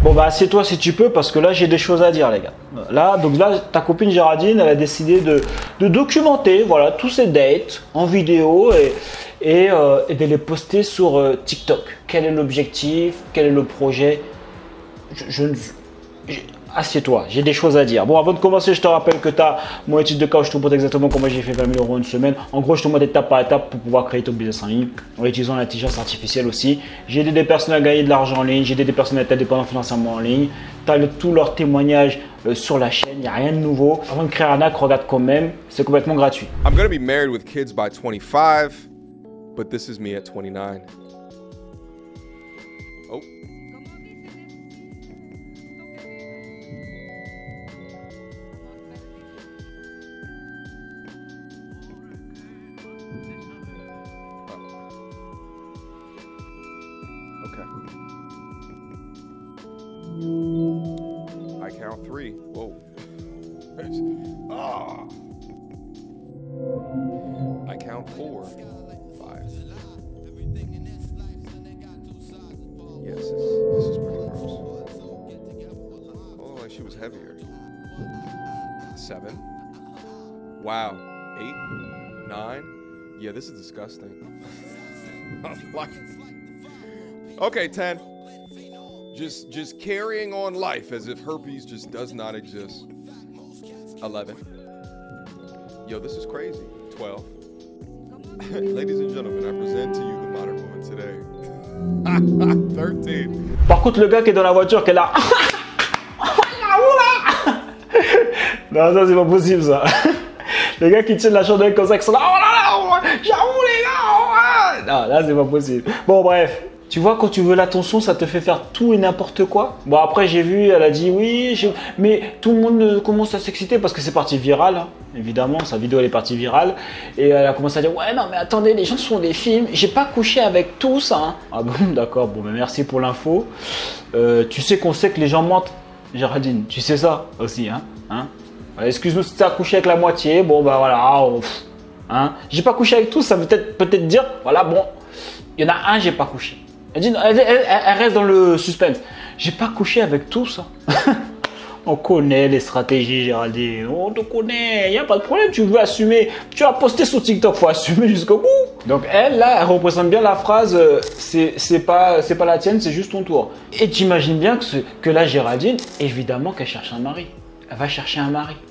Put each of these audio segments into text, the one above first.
Bon bah assieds-toi si tu peux parce que là j'ai des choses à dire les gars. Là, donc là ta copine Géraldine elle a décidé de documenter voilà, tous ses dates en vidéo et de les poster sur TikTok. Quel est l'objectif? Quel est le projet? Assieds-toi, j'ai des choses à dire. Bon, avant de commencer, je te rappelle que tu as mon étude de cas où je te montre exactement comment j'ai fait 20 000 € en une semaine. En gros, je te montre étape par étape pour pouvoir créer ton business en ligne en utilisant l'intelligence artificielle aussi. J'ai aidé des personnes à gagner de l'argent en ligne, j'ai aidé des personnes à être indépendantes financièrement en ligne. Tu as tous leurs témoignages sur la chaîne, il n'y a rien de nouveau. Avant de créer un arnaque, regarde quand même, c'est complètement gratuit. I'm gonna be married with kids by 25, but this is me at 29. Oh. Okay. I count 3. Whoa. Ah. I count 4. 5. Yes, this is pretty gross. Oh, she was heavier. 7. Wow. 8. 9. Yeah, this is disgusting. Okay, 10. Just carrying on life as if herpes just does not exist. 11. Yo, this is crazy. 12. Ladies and gentlemen, I present to you the modern woman today. 13. Par contre, le gars qui est dans la voiture, qui est là. Non, ça c'est pas possible ça. Les gars qui tiennent la chandelle comme ça, qui sont là. Oh là là, j'avoue les gars. Non, là c'est pas possible. Bon, bref. Tu vois, quand tu veux l'attention, ça te fait faire tout et n'importe quoi. Bon, après, j'ai vu, elle a dit oui, mais tout le monde commence à s'exciter parce que c'est parti viral. Hein. Évidemment, sa vidéo, elle est partie virale. Et elle a commencé à dire ouais, non, mais attendez, les gens font des films. J'ai pas couché avec tous. Hein. Ah bon, d'accord, bon, ben, merci pour l'info. Tu sais qu'on sait que les gens mentent, Géraldine. Tu sais ça aussi, hein. Excuse-nous si tu as couché avec la moitié. Bon, ben voilà. Hein. J'ai pas couché avec tous, ça veut peut-être dire, voilà, bon, il y en a un, j'ai pas couché. Elle reste dans le suspense. J'ai pas couché avec tous. Hein. On connaît les stratégies, Géraldine. On te connaît. Il n'y a pas de problème. Tu veux assumer. Tu as posté sur TikTok. Il faut assumer jusqu'au bout. Donc, elle, là, elle représente bien la phrase c'est pas la tienne, c'est juste ton tour. Et tu imagines bien que là, Géraldine, évidemment qu'elle cherche un mari. Elle va chercher un mari.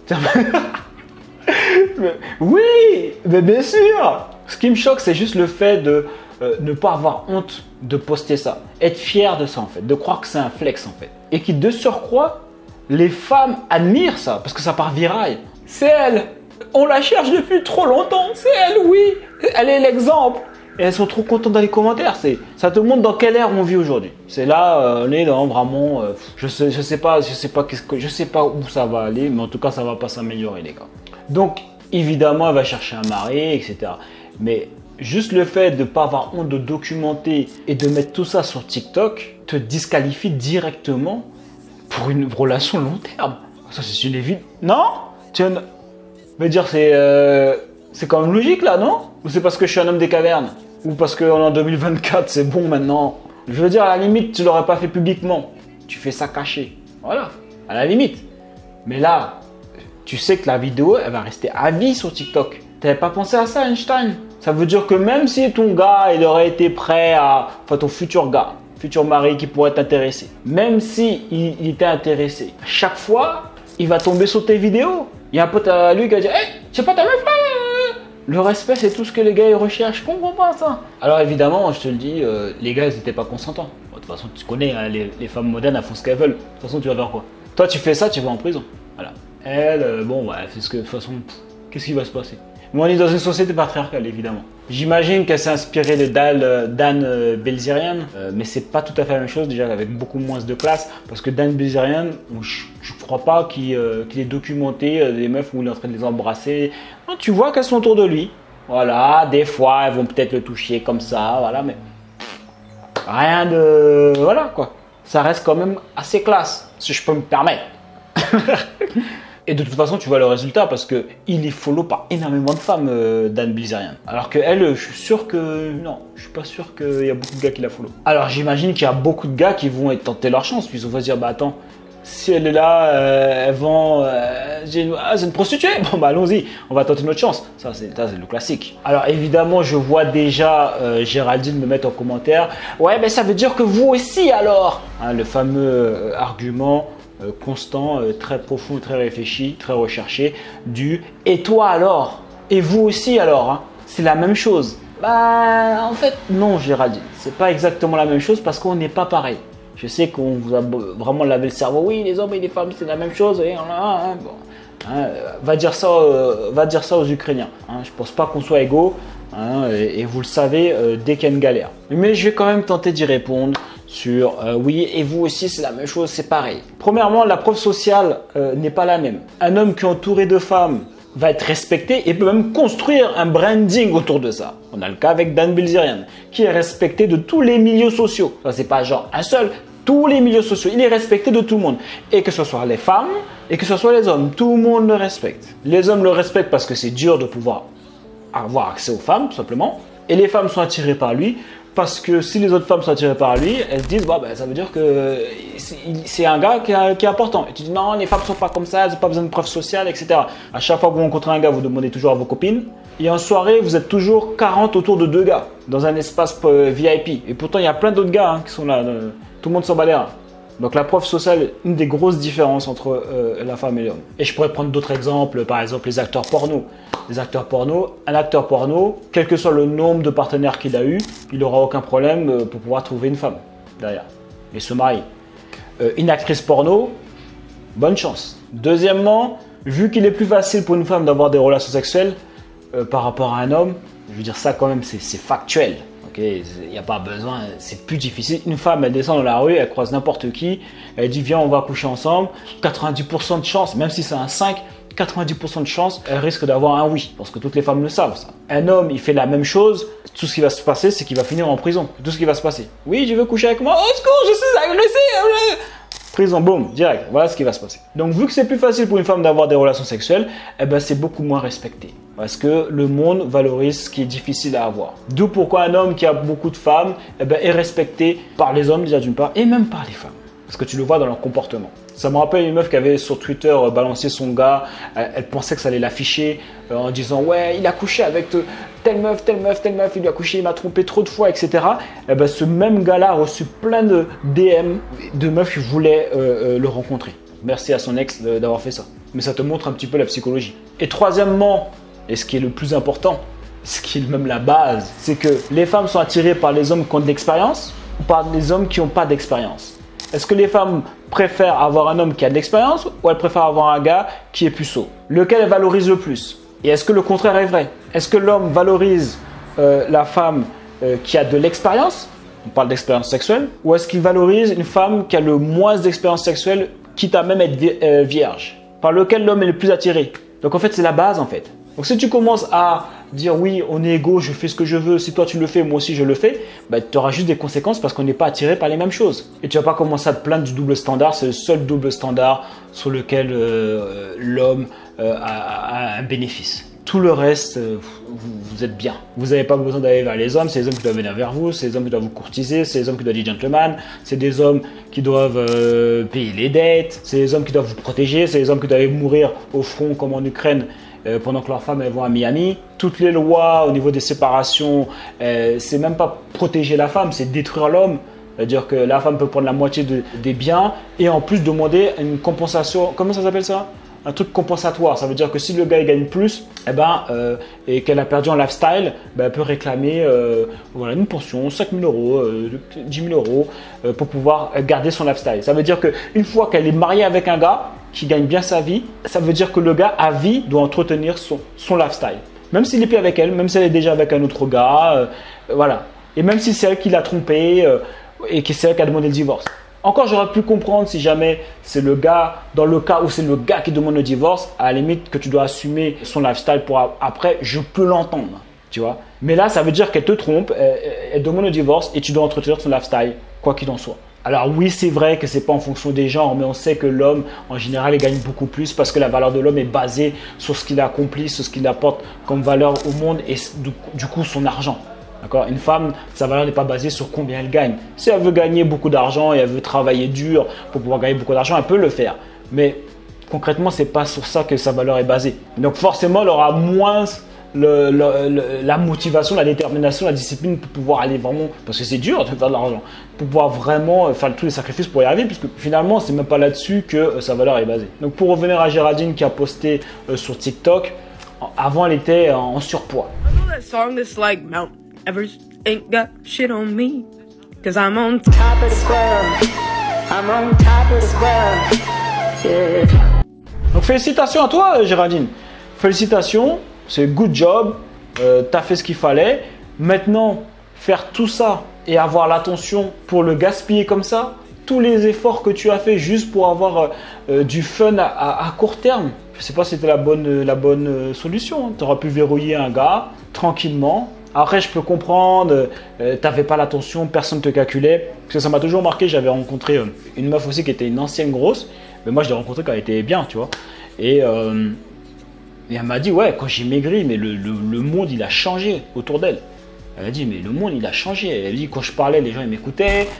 Oui, mais bien sûr. Ce qui me choque, c'est juste le fait de ne pas avoir honte de poster ça. Être fier de ça en fait, de croire que c'est un flex en fait. Et qui de surcroît, les femmes admirent ça parce que ça part viral. C'est elle. On la cherche depuis trop longtemps. C'est elle, oui. Elle est l'exemple. Et elles sont trop contentes dans les commentaires. Ça te montre dans quelle ère on vit aujourd'hui. C'est là, on est dans vraiment, je sais pas où ça va aller, mais en tout cas, ça va pas s'améliorer les gars. Donc, évidemment, elle va chercher un mari, etc. Mais juste le fait de ne pas avoir honte de documenter et de mettre tout ça sur TikTok te disqualifie directement pour une relation long terme. Ça, c'est une évidence. Non? Tu veux dire, c'est quand même logique là, non? Ou c'est parce que je suis un homme des cavernes? Ou parce qu'on est en 2024, c'est bon maintenant? Je veux dire, à la limite, tu l'aurais pas fait publiquement. Tu fais ça caché. Voilà, à la limite. Mais là, tu sais que la vidéo, elle va rester à vie sur TikTok. T'avais pas pensé à ça, Einstein? Ça veut dire que même si ton gars, il aurait été prêt à... Enfin, ton futur gars, futur mari qui pourrait t'intéresser. Même si il était intéressé, à chaque fois, il va tomber sur tes vidéos. Il y a un pote à lui qui va dire hey, c'est pas ta meuf là. Le respect, c'est tout ce que les gars ils recherchent. Je comprends pas ça. Alors évidemment, je te le dis, les gars, ils n'étaient pas consentants. Bon, de toute façon, tu connais, hein, les femmes modernes, elles font ce qu'elles veulent. De toute façon, tu vas faire quoi? Toi, tu fais ça, tu vas en prison. Voilà. Elle, bon, ouais, elle fait ce que... De toute façon, qu'est-ce qui va se passer? Moi, on est dans une société patriarcale, évidemment. J'imagine qu'elle s'est inspirée de Dan Bilzerian, mais c'est pas tout à fait la même chose, déjà avec beaucoup moins de classe, parce que Dan Bilzerian, je crois pas qu'il ait documenté des meufs où il est en train de les embrasser. Non, tu vois qu'elles sont autour de lui. Voilà, des fois, elles vont peut-être le toucher comme ça, voilà, mais rien de... Voilà, quoi. Ça reste quand même assez classe, si je peux me permettre. Et de toute façon, tu vois le résultat parce qu'il est follow par énormément de femmes, Dan Bilzerian. Alors qu'elle, je suis sûr que... Non, je suis pas sûr qu'il y a beaucoup de gars qui la follow. Alors j'imagine qu'il y a beaucoup de gars qui vont tenter leur chance. Puis ils vont se dire, bah attends, si elle est là, elle vend... c'est une prostituée. Bon bah allons-y, on va tenter notre chance. Ça c'est le classique. Alors évidemment, je vois déjà Géraldine me mettre en commentaire. Ouais, mais ça veut dire que vous aussi alors, hein, le fameux argument... constant, très profond, très réfléchi, très recherché, du « et toi alors ?» Et vous aussi alors hein? C'est la même chose. Bah en fait non Géraldine, c'est pas exactement la même chose parce qu'on n'est pas pareil. Je sais qu'on vous a vraiment lavé le cerveau, oui les hommes et les femmes c'est la même chose, et bon, va dire ça aux Ukrainiens. Hein. Je pense pas qu'on soit égaux. Hein, et vous le savez dès qu'il y a une galère. Mais je vais quand même tenter d'y répondre sur oui, et vous aussi c'est la même chose, c'est pareil. Premièrement, la preuve sociale n'est pas la même. Un homme qui est entouré de femmes va être respecté et peut même construire un branding autour de ça. On a le cas avec Dan Bilzerian qui est respecté de tous les milieux sociaux. Ça c'est pas genre un seul, tous les milieux sociaux. Il est respecté de tout le monde. Et que ce soit les femmes et que ce soit les hommes, tout le monde le respecte. Les hommes le respectent parce que c'est dur de pouvoir avoir accès aux femmes tout simplement, et les femmes sont attirées par lui parce que si les autres femmes sont attirées par lui, elles se disent bah, ça veut dire que c'est un gars qui est important. Et tu dis non, les femmes sont pas comme ça, elles n'ont pas besoin de preuves sociales, etc. À chaque fois que vous rencontrez un gars, vous demandez toujours à vos copines, et en soirée vous êtes toujours 40 autour de 2 gars dans un espace VIP, et pourtant il y a plein d'autres gars qui sont là, tout le monde s'en bat les reins. Donc la preuve sociale, une des grosses différences entre la femme et l'homme. Et je pourrais prendre d'autres exemples, par exemple les acteurs porno. Les acteurs porno, un acteur porno, quel que soit le nombre de partenaires qu'il a eu, il n'aura aucun problème pour pouvoir trouver une femme derrière et se marier. Une actrice porno, bonne chance. Deuxièmement, vu qu'il est plus facile pour une femme d'avoir des relations sexuelles par rapport à un homme, je veux dire ça quand même c'est factuel. Il n'y a pas besoin, c'est plus difficile. Une femme, elle descend dans la rue, elle croise n'importe qui, elle dit viens on va coucher ensemble, 90% de chance, même si c'est un 5, 90% de chance, elle risque d'avoir un oui, parce que toutes les femmes le savent ça. Un homme, il fait la même chose, tout ce qui va se passer, c'est qu'il va finir en prison. Tout ce qui va se passer. Oui, tu veux coucher avec moi? Oh secours, je suis agressé. Prison, boum, direct, voilà ce qui va se passer. Donc vu que c'est plus facile pour une femme d'avoir des relations sexuelles, eh ben, c'est beaucoup moins respecté. Parce que le monde valorise ce qui est difficile à avoir. D'où pourquoi un homme qui a beaucoup de femmes eh ben, est respecté par les hommes déjà d'une part, et même par les femmes. Parce que tu le vois dans leur comportement. Ça me rappelle une meuf qui avait sur Twitter balancé son gars, elle pensait que ça allait l'afficher en disant ouais il a couché avec telle meuf, il lui a couché, il m'a trompé trop de fois, etc. Et ben, ce même gars-là a reçu plein de DM de meufs qui voulaient le rencontrer. Merci à son ex d'avoir fait ça. Mais ça te montre un petit peu la psychologie. Et troisièmement, et ce qui est le plus important, ce qui est même la base, c'est que les femmes sont attirées par les hommes qui ont de l'expérience ou par les hommes qui n'ont pas d'expérience. Est-ce que les femmes préfèrent avoir un homme qui a de l'expérience ou elles préfèrent avoir un gars qui est puceau? Lequel elles valorisent le plus? Et est-ce que le contraire est vrai? Est-ce que l'homme valorise la femme qui a de l'expérience? On parle d'expérience sexuelle. Ou est-ce qu'il valorise une femme qui a le moins d'expérience sexuelle, quitte à même être vierge? Par lequel l'homme est le plus attiré? Donc en fait, c'est la base en fait. Donc si tu commences à dire oui, on est égaux, je fais ce que je veux, si toi tu le fais, moi aussi je le fais, bah, tu auras juste des conséquences parce qu'on n'est pas attiré par les mêmes choses. Et tu vas pas commencer à te plaindre du double standard, c'est le seul double standard sur lequel l'homme a un bénéfice. Tout le reste, vous êtes bien. Vous n'avez pas besoin d'aller vers les hommes, c'est les hommes qui doivent venir vers vous, c'est les hommes qui doivent vous courtiser, c'est les hommes qui doivent être gentlemen, c'est des hommes qui doivent payer les dettes, c'est les hommes qui doivent vous protéger, c'est les hommes qui doivent mourir au front comme en Ukraine pendant que leurs femmes elles vont à Miami. Toutes les lois au niveau des séparations, c'est même pas protéger la femme, c'est détruire l'homme. C'est-à-dire que la femme peut prendre la moitié des biens et en plus demander une compensation. Comment ça s'appelle ça? Un truc compensatoire. Ça veut dire que si le gars il gagne plus et qu'elle a perdu en lifestyle, elle peut réclamer voilà, une pension, 5 000 euros, 10 000 euros pour pouvoir garder son lifestyle. Ça veut dire qu'une fois qu'elle est mariée avec un gars qui gagne bien sa vie, ça veut dire que le gars à vie doit entretenir son lifestyle. Même s'il n'est plus avec elle, même si elle est déjà avec un autre gars, voilà. Et même si c'est elle qui l'a trompé et que c'est elle qui a demandé le divorce. Encore, j'aurais pu comprendre si jamais c'est le gars, dans le cas où c'est le gars qui demande le divorce, à la limite que tu dois assumer son lifestyle pour après, je peux l'entendre, tu vois. Mais là, ça veut dire qu'elle te trompe, elle demande le divorce et tu dois entretenir son lifestyle, quoi qu'il en soit. Alors oui, c'est vrai que c'est pas en fonction des genres, mais on sait que l'homme, en général, il gagne beaucoup plus parce que la valeur de l'homme est basée sur ce qu'il accomplit, sur ce qu'il apporte comme valeur au monde et du coup son argent. D'accord? Une femme, sa valeur n'est pas basée sur combien elle gagne. Si elle veut gagner beaucoup d'argent et elle veut travailler dur pour pouvoir gagner beaucoup d'argent, elle peut le faire. Mais concrètement, c'est pas sur ça que sa valeur est basée. Donc forcément, elle aura moins la motivation, la détermination, la discipline pour pouvoir aller vraiment, parce que c'est dur de faire de l'argent, pour pouvoir vraiment faire tous les sacrifices pour y arriver, puisque finalement, c'est même pas là-dessus que sa valeur est basée. Donc pour revenir à Géraldine qui a posté sur TikTok, avant elle était en surpoids. That song that's like Mount Everest ain't got shit on me, cause I'm on top of the world. I'm on top of the world. Yeah. Donc félicitations à toi Géraldine. Félicitations, c'est good job, t'as fait ce qu'il fallait. Maintenant, faire tout ça et avoir l'attention pour le gaspiller comme ça, tous les efforts que tu as fait juste pour avoir du fun à court terme, je sais pas si c'était la bonne solution. Tu aurais pu verrouiller un gars tranquillement. Après, je peux comprendre, t'avais pas l'attention, personne ne te calculait. Parce que ça m'a toujours marqué, j'avais rencontré une meuf aussi qui était une ancienne grosse. Mais moi, je l'ai rencontrée quand elle était bien, tu vois. Et elle m'a dit, ouais, quand j'ai maigri, mais le monde, il a changé autour d'elle. Elle a dit, mais le monde, il a changé. Elle dit, quand je parlais, les gens, ils m'écoutaient.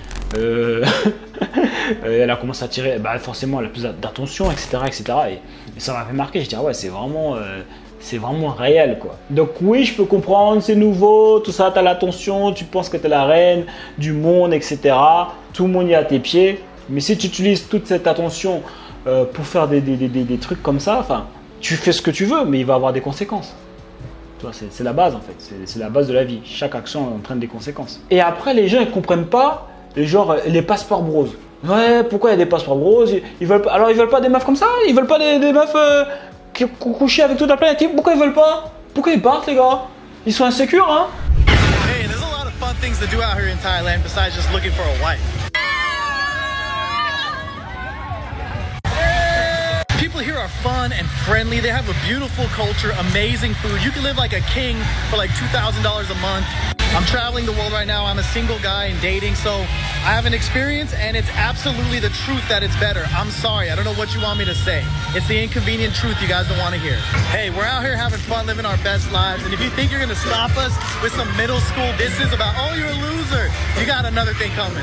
Elle a commencé à tirer, forcément, elle a plus d'attention, etc. etc. Et ça m'a fait marquer. Je dis, ah ouais, c'est vraiment réel, quoi. Donc oui, je peux comprendre, c'est nouveau, tout ça, tu as l'attention, tu penses que tu es la reine du monde, etc. Tout le monde y est à tes pieds. Mais si tu utilises toute cette attention pour faire des trucs comme ça, enfin, tu fais ce que tu veux, mais il va avoir des conséquences. C'est la base en fait, c'est la base de la vie. Chaque action entraîne des conséquences. Et après, les gens ils comprennent pas, les passeports bros. Ouais, pourquoi il y a des passeports bros? Ils veulent pas des meufs comme ça? Ils veulent pas des meufs qui couchent avec toute la planète? Pourquoi ils veulent pas? Pourquoi ils partent les gars? Ils sont insécures, hein? Hey, there's a lot of fun things to do out here in Thailand besides just looking for a wife. People here are fun and friendly. They have a beautiful culture, amazing food. You can live like a king for like $2,000 a month. I'm traveling the world right now. I'm a single guy and dating, so I have an experience, and it's absolutely the truth that it's better. I'm sorry, I don't know what you want me to say. It's the inconvenient truth you guys don't want to hear. Hey, we're out here having fun, living our best lives, and if you think you're going to stop us with some middle school disses about, oh, you're a loser, you got another thing coming.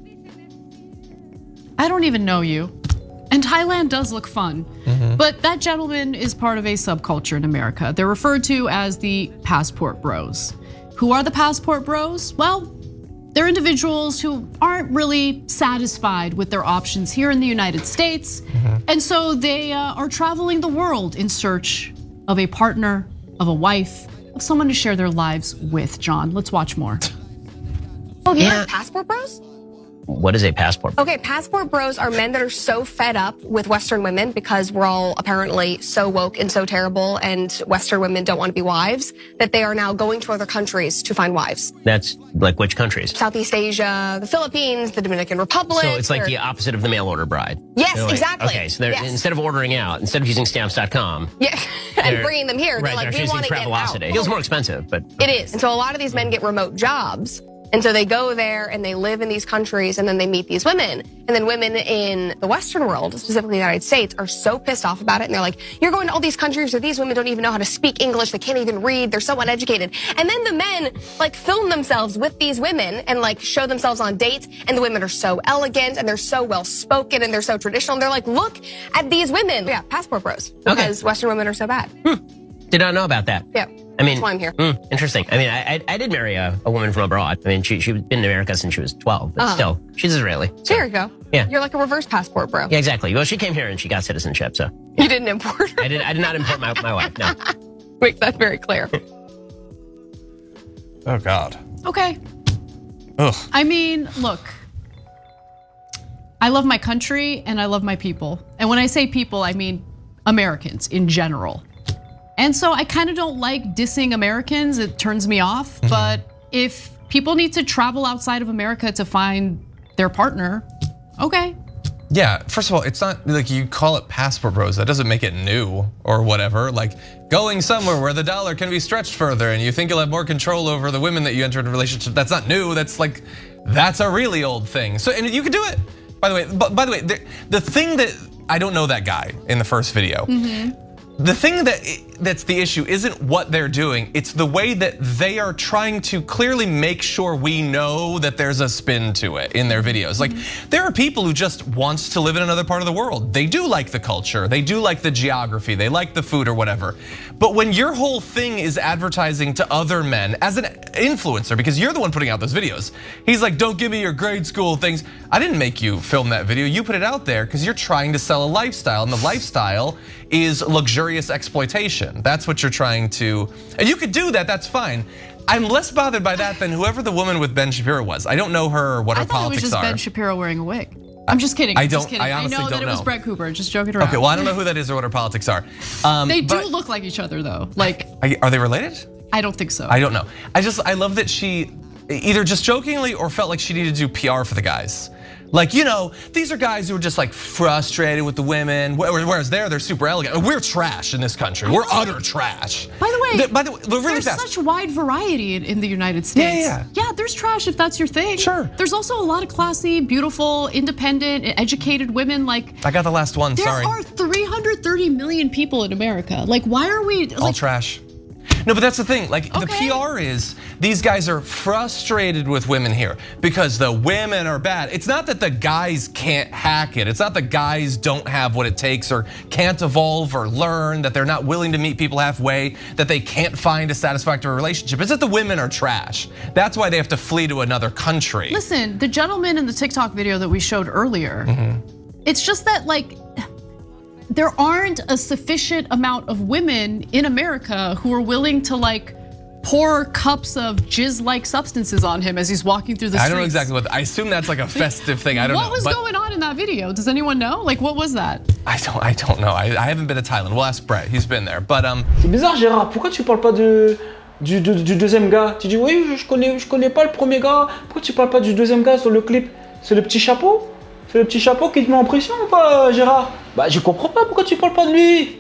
I don't even know you. And Thailand does look fun, but that gentleman is part of a subculture in America. They're referred to as the passport bros. Who are the passport bros? Well, they're individuals who aren't really satisfied with their options here in the United States. And so they are traveling the world in search of a partner, of a wife, of someone to share their lives with. John, let's watch more. Oh, you have passport bros? What is a passport? Okay, passport bros are men that are so fed up with Western women because we're all apparently so woke and so terrible, and Western women don't want to be wives, that they are now going to other countries to find wives. That's like which countries? Southeast Asia, the Philippines, the Dominican Republic. So it's like the opposite of the mail order bride. Yes, Like, exactly. Okay, so they're Yes. instead of ordering out, instead of using stamps.com. Yeah, and bringing them here, they're Right, like, they're we using want to get out. Travelocity. It feels more expensive, but It is. And so a lot of these men get remote jobs. And so they go there and they live in these countries and then they meet these women. And then women in the Western world, specifically the United States, are so pissed off about it. And they're like, you're going to all these countries where these women don't even know how to speak English. They can't even read. They're so uneducated. And then the men like film themselves with these women and like show themselves on dates. And the women are so elegant and they're so well spoken and they're so traditional. And they're like, look at these women. Yeah, passport bros. Because Western women are so bad. did not know about that. Yeah. I mean, that's why I'm here. Interesting. I mean, I did marry a woman from abroad. I mean, she's been in America since she was 12, but still, she's Israeli. So. There you go. Yeah. You're like a reverse passport, bro. Yeah, exactly. Well, she came here and she got citizenship, so. You didn't import her. I did not import my wife, no. Make that very clear. Oh, God. Okay. Ugh. I mean, look, I love my country and I love my people. And when I say people, I mean Americans in general. And so I kind of don't like dissing Americans. It turns me off. But if people need to travel outside of America to find their partner, okay. Yeah, first of all, it's not like you call it passport bros. That doesn't make it new or whatever. Like going somewhere where the dollar can be stretched further and you think you'll have more control over the women that you enter into a relationship. That's not new. That's like That's a really old thing. So, and you could do it. By the way, the thing that, I don't know that guy in the first video. The thing that's the issue isn't what they're doing, it's the way that they are trying to clearly make sure we know that there's a spin to it in their videos. Like, there are people who just want to live in another part of the world. They do like the culture, they do like the geography, they like the food or whatever. But when your whole thing is advertising to other men as an influencer, because you're the one putting out those videos, he's like, don't give me your grade school things. I didn't make you film that video, you put it out there because you're trying to sell a lifestyle, and the lifestyle is luxurious exploitation. That's what you're trying to, and you could do that, that's fine. I'm less bothered by that than whoever the woman with Ben Shapiro was. I don't know her or what her politics are. I thought it was just Ben Shapiro wearing a wig. I'm just kidding. I honestly don't know. that it was Brett Cooper, just joking around. Okay, well I don't know who that is or what her politics are. They do look like each other though. Like, are they related? I don't think so. I don't know. I love that she either just jokingly or felt like she needed to do PR for the guys. Like, you know, these are guys who are just like frustrated with the women, whereas they're super elegant. We're trash in this country. We're utter trash. By the way, really there's fast. such wide variety in the United States. Yeah, there's trash if that's your thing. Sure. There's also a lot of classy, beautiful, independent, educated women. Like, I got the last one, sorry. There are 330 million people in America. Like, why are we all trash? No, but that's the thing. Like, the PR is these guys are frustrated with women here because the women are bad. It's not that the guys can't hack it. It's not that guys don't have what it takes or can't evolve or learn, that they're not willing to meet people halfway, that they can't find a satisfactory relationship. It's that the women are trash. That's why they have to flee to another country. Listen, the gentleman in the TikTok video that we showed earlier, it's just that, like, there aren't a sufficient amount of women in America who are willing to, like, pour cups of jizz-like substances on him as he's walking through the streets. I don't know exactly what, I assume that's like a festive thing, I don't know. What was going on in that video? Does anyone know? Like, what was that? I don't know, I haven't been to Thailand. We'll ask Brett, he's been there, but C'est bizarre, Gérard, pourquoi tu parles pas du deuxième gars? Tu dis oui, je connais pas le premier gars. Pourquoi tu parles pas du deuxième gars sur le clip? C'est le petit chapeau? C'est le petit chapeau qui te met en pression ou pas, Gérard? Bah, je comprends pas pourquoi tu parles pas de lui.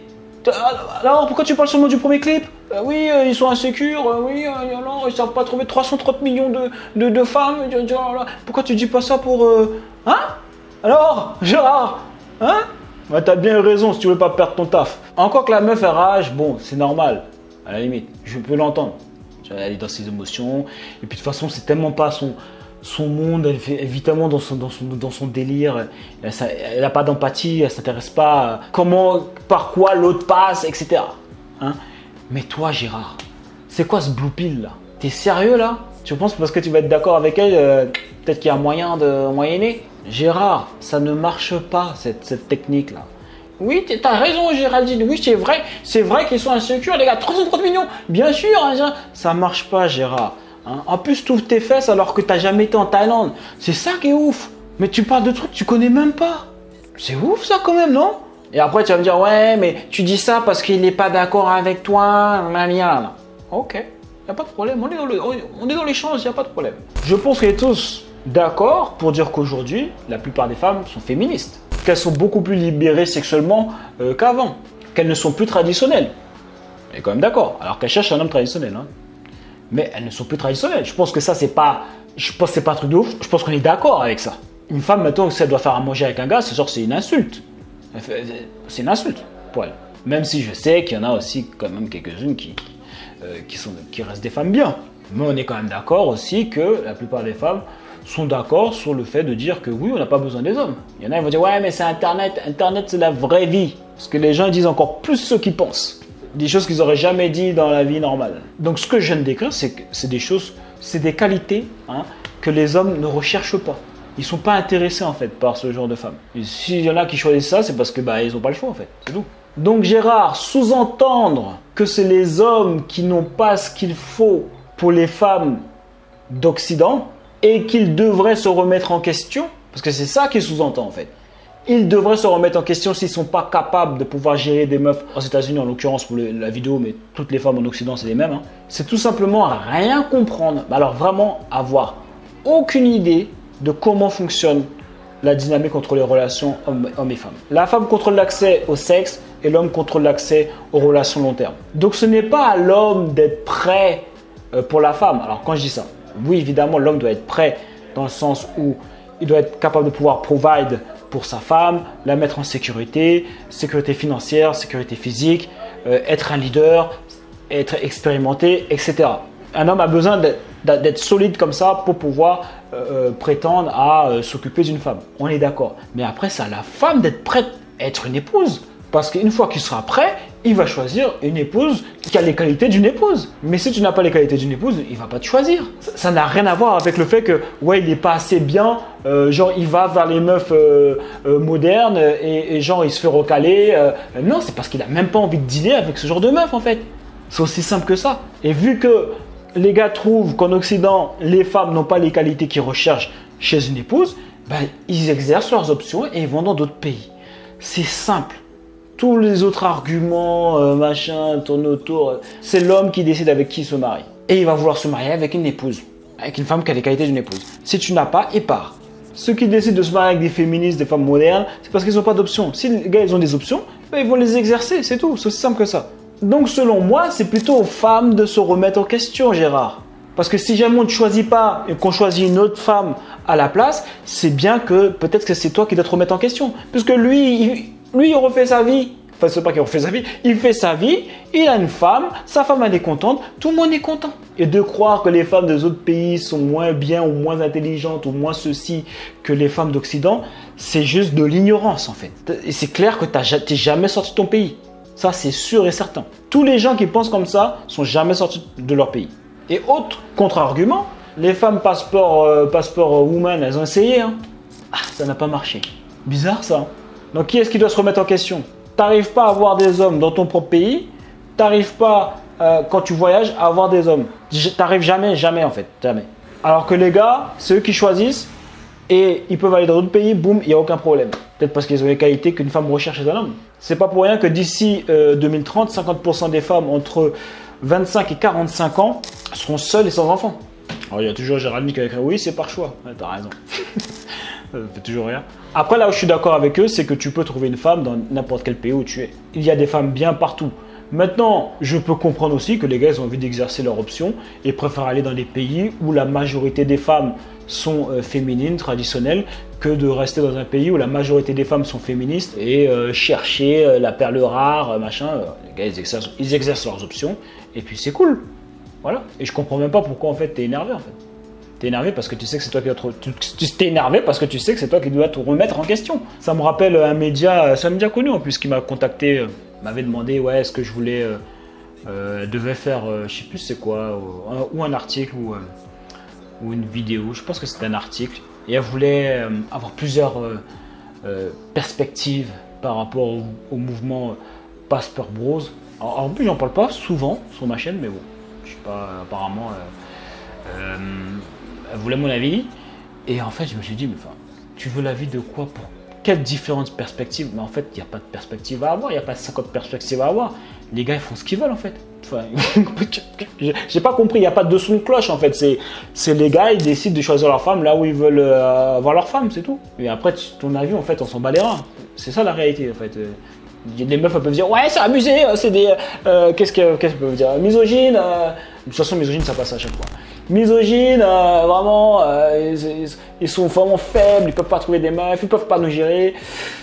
Alors, pourquoi tu parles seulement du premier clip? Oui, ils sont insécures, oui, alors, ils savent pas trouver 330 millions de femmes. Pourquoi tu dis pas ça pour... Hein? Alors, Gérard? Hein? Bah, t'as bien raison si tu veux pas perdre ton taf. Encore que la meuf elle rage, bon, c'est normal. À la limite, je peux l'entendre. Elle est dans ses émotions. Et puis de toute façon, c'est tellement pas son monde, elle vit tellement dans son délire, elle n'a pas d'empathie, elle ne s'intéresse pas à par quoi l'autre passe, etc. Hein? Mais toi, Gérard, c'est quoi ce blue pill là? T'es sérieux là? Tu penses parce que tu vas être d'accord avec elle, peut-être qu'il y a moyen de moyenner? Gérard, ça ne marche pas cette technique là. Oui, t'as raison Géraldine, oui c'est vrai qu'ils sont insécures les gars, 330 millions, bien sûr, hein, ça marche pas Gérard. Hein? En plus, tu ouvres tes fesses alors que tu n'as jamais été en Thaïlande. C'est ça qui est ouf. Mais tu parles de trucs que tu connais même pas. C'est ouf ça quand même, non? Et après, tu vas me dire, ouais, mais tu dis ça parce qu'il n'est pas d'accord avec toi. Ok, il n'y a pas de problème. On est dans l'échange, il n'y a pas de problème. Je pense qu'on est tous d'accord pour dire qu'aujourd'hui, la plupart des femmes sont féministes. Qu'elles sont beaucoup plus libérées sexuellement qu'avant. Qu'elles ne sont plus traditionnelles. On est quand même d'accord. Alors qu'elles cherchent un homme traditionnel. Hein. Mais elles ne sont plus traditionnelles. Je pense que ça, c'est pas un truc de ouf. Je pense qu'on est d'accord avec ça. Une femme, maintenant, si elle doit faire à manger avec un gars, c'est une insulte. C'est une insulte pour elle. Même si je sais qu'il y en a aussi quand même quelques-unes qui restent des femmes bien. Mais on est quand même d'accord aussi que la plupart des femmes sont d'accord sur le fait de dire que oui, on n'a pas besoin des hommes. Il y en a qui vont dire, ouais, mais c'est Internet. Internet, c'est la vraie vie. Parce que les gens disent encore plus ce qu'ils pensent. Des choses qu'ils n'auraient jamais dit dans la vie normale. Donc ce que je viens de décrire, c'est des choses, c'est des qualités que les hommes ne recherchent pas. Ils ne sont pas intéressés en fait par ce genre de femmes. Et s'il y en a qui choisissent ça, c'est parce que ils n'ont pas le choix en fait, c'est tout. Donc Gérard, sous-entendre que c'est les hommes qui n'ont pas ce qu'il faut pour les femmes d'Occident et qu'ils devraient se remettre en question, parce que c'est ça qu'il sous-entend en fait. Ils devraient se remettre en question s'ils ne sont pas capables de pouvoir gérer des meufs aux États-Unis, en l'occurrence pour la vidéo, mais toutes les femmes en Occident, c'est les mêmes. Hein. C'est tout simplement rien comprendre. Alors vraiment avoir aucune idée de comment fonctionne la dynamique entre les relations hommes et femmes. La femme contrôle l'accès au sexe et l'homme contrôle l'accès aux relations long terme. Donc ce n'est pas à l'homme d'être prêt pour la femme. Alors quand je dis ça, oui évidemment l'homme doit être prêt dans le sens où il doit être capable de pouvoir provide pour sa femme, la mettre en sécurité, sécurité financière, sécurité physique, être un leader, être expérimenté, etc. Un homme a besoin d'être solide comme ça pour pouvoir prétendre à s'occuper d'une femme. On est d'accord. Mais après, c'est à la femme d'être prête à être une épouse. Parce qu'une fois qu'il sera prêt, il va choisir une épouse qui a les qualités d'une épouse. Mais si tu n'as pas les qualités d'une épouse, il ne va pas te choisir. Ça n'a rien à voir avec le fait que, ouais, il n'est pas assez bien, genre il va vers les meufs modernes et genre il se fait recaler. Non, c'est parce qu'il n'a même pas envie de dealer avec ce genre de meuf en fait. C'est aussi simple que ça. Et vu que les gars trouvent qu'en Occident, les femmes n'ont pas les qualités qu'ils recherchent chez une épouse, ben, ils exercent leurs options et ils vont dans d'autres pays. C'est simple. Tous les autres arguments, machin, tournent autour. C'est l'homme qui décide avec qui il se marie. Et il va vouloir se marier avec une épouse. Avec une femme qui a les qualités d'une épouse. Si tu n'as pas, il part. Ceux qui décident de se marier avec des féministes, des femmes modernes, c'est parce qu'ils n'ont pas d'options. Si les gars ils ont des options, ben, ils vont les exercer, c'est tout. C'est aussi simple que ça. Donc selon moi, c'est plutôt aux femmes de se remettre en question, Gérard. Parce que si jamais on ne choisit pas et qu'on choisit une autre femme à la place, c'est bien que peut-être que c'est toi qui dois te remettre en question. Puisque lui, il refait sa vie. Enfin, c'est pas qu'il refait sa vie. Il fait sa vie, il a une femme, sa femme elle est contente, tout le monde est content. Et de croire que les femmes des autres pays sont moins bien ou moins intelligentes ou moins ceci que les femmes d'Occident, c'est juste de l'ignorance en fait. Et c'est clair que tu n'es jamais sorti de ton pays. Ça, c'est sûr et certain. Tous les gens qui pensent comme ça sont jamais sortis de leur pays. Et autre contre-argument, les femmes passeport woman, elles ont essayé. Hein. Ah, ça n'a pas marché. Bizarre ça. Donc qui est-ce qui doit se remettre en question? T'arrives pas à avoir des hommes dans ton propre pays. T'arrives pas, quand tu voyages, à avoir des hommes. T'arrives jamais en fait. Jamais. Alors que les gars, c'est eux qui choisissent. Et ils peuvent aller dans d'autres pays, boum, il n'y a aucun problème. Peut-être parce qu'ils ont les qualités qu'une femme recherche chez un homme. C'est pas pour rien que d'ici 2030, 50% des femmes entre 25 et 45 ans seront seules et sans enfants. Alors il y a toujours Géraldine qui a écrit oui, c'est par choix. Ouais, t'as raison. Ça fait toujours rien. Après, là où je suis d'accord avec eux, c'est que tu peux trouver une femme dans n'importe quel pays où tu es. Il y a des femmes bien partout. Maintenant, je peux comprendre aussi que les gars ils ont envie d'exercer leur option et préfèrent aller dans des pays où la majorité des femmes sont féminines, traditionnelles, que de rester dans un pays où la majorité des femmes sont féministes et chercher la perle rare, machin. Les gars ils exercent leurs options et puis c'est cool. Voilà. Et je comprends même pas pourquoi en fait t'es énervé en fait. T'es énervé parce que tu sais que c'est toi qui dois t'es énervé parce que tu sais que c'est toi qui dois te remettre en question. Ça me rappelle un média, c'est un média connu en plus qui m'a contacté, m'avait demandé ouais est-ce que je voulais devais faire je sais plus c'est quoi ou un article ou une vidéo, je pense que c'était un article et elle voulait avoir plusieurs perspectives par rapport au mouvement Passport Bros. Alors, en plus j'en parle pas souvent sur ma chaîne mais bon, je sais pas apparemment elle voulait mon avis et en fait je me suis dit mais enfin tu veux l'avis de quoi pour quelles différentes perspectives? Mais en fait il n'y a pas de perspective à avoir, il n'y a pas 50 perspectives à avoir. Les gars ils font ce qu'ils veulent en fait. Enfin, j'ai pas compris, il n'y a pas de son de cloche en fait. C'est les gars ils décident de choisir leur femme là où ils veulent avoir leur femme, c'est tout. Et après ton avis en fait on s'en bat les reins. C'est ça la réalité en fait. Les meufs elles peuvent dire ouais c'est abusé, c'est des qu'est-ce qu'elles peuvent dire misogyne. De toute façon misogyne ça passe à chaque fois. Misogyne, vraiment, ils sont vraiment faibles, ils peuvent pas trouver des meufs, ils peuvent pas nous gérer.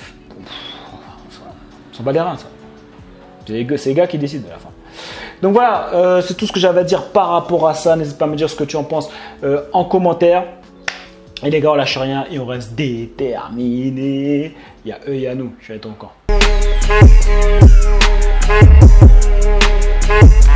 On s'en bat les reins ça. C'est les gars qui décident à la fin. Donc voilà, c'est tout ce que j'avais à dire par rapport à ça. N'hésite pas à me dire ce que tu en penses en commentaire. Et les gars, on lâche rien et on reste déterminés. Il y a eux et il y a nous. Je vais être encore.